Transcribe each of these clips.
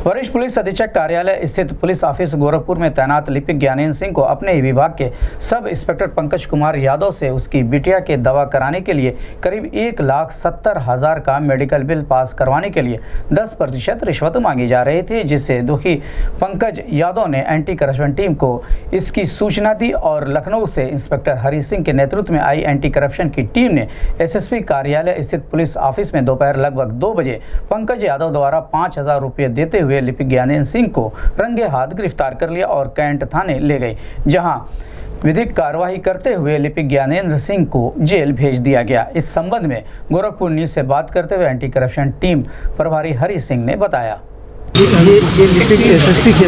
वरिष्ठ पुलिस अधीक्षक कार्यालय स्थित पुलिस ऑफिस गोरखपुर में तैनात लिपिक ज्ञानेंद्र सिंह को अपने ही विभाग के सब इंस्पेक्टर पंकज कुमार यादव से उसकी बिटिया के दवा कराने के लिए करीब 1,70,000 का मेडिकल बिल पास करवाने के लिए 10% रिश्वत मांगी जा रही थी, जिससे दुखी पंकज यादव ने एंटी करप्शन टीम को इसकी सूचना दी और लखनऊ से इंस्पेक्टर हरि सिंह के नेतृत्व में आई एंटी करप्शन की टीम ने एसएसपी कार्यालय स्थित पुलिस ऑफिस में दोपहर लगभग 2 बजे पंकज यादव द्वारा 5,000 रुपये देते हुए लिपिक ज्ञानेंद्र सिंह को रंगे हाथ गिरफ्तार कर लिया और कैंट थाने ले गए, जहां विधिक कार्रवाई करते हुए लिपिक ज्ञानेंद्र सिंह को जेल भेज दिया गया। इस संबंध में गोरखपुर न्यूज से बात करते हुए एंटी करप्शन टीम प्रभारी हरि सिंह ने बताया। ये लिपिक एसएसपी के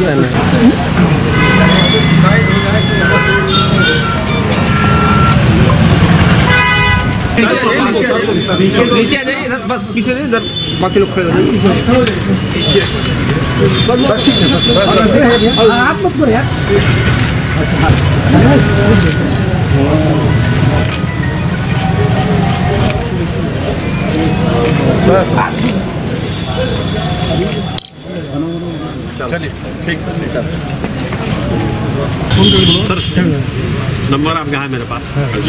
नीचे नहीं, बस पीछे नहीं, इधर बाकी लोग खड़े आप मत करो यार। चलिए ठीक सर, नंबर आपका है मेरे पास।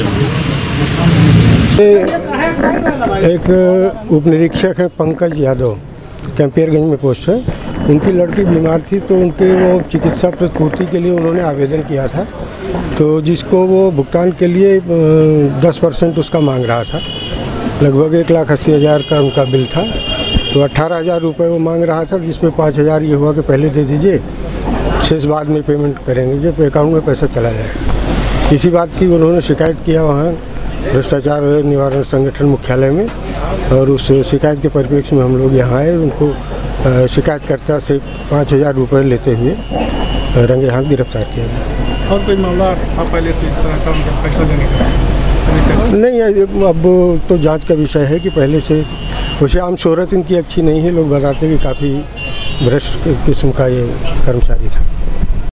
एक उप निरीक्षक है पंकज यादव, कैंपियरगंज में पोस्ट है। उनकी लड़की बीमार थी तो उनके वो चिकित्सा प्रतिपूर्ति के लिए उन्होंने आवेदन किया था, तो जिसको वो भुगतान के लिए 10% उसका मांग रहा था। लगभग 1,80,000 का उनका बिल था, तो 18,000 रुपये वो मांग रहा था, जिसमें 5,000 ये हुआ कि पहले दे दीजिए, शेष बाद में पेमेंट करेंगे जब अकाउंट में पैसा चला जाएगा। इसी बात की उन्होंने शिकायत किया वहाँ भ्रष्टाचार निवारण संगठन मुख्यालय में, और उस शिकायत के परिप्रेक्ष्य में हम लोग यहाँ आए। उनको शिकायतकर्ता से 5,000 रुपये लेते हुए रंगे हाथ गिरफ्तार किया गया। और कोई मामला था पहले से इस तरह का उनका पैसा देने का? नहीं, अब तो जांच का विषय है कि पहले से वैसे आम शोहरत इनकी अच्छी नहीं है। लोग बताते कि काफ़ी भ्रष्ट किस्म का ये कर्मचारी था।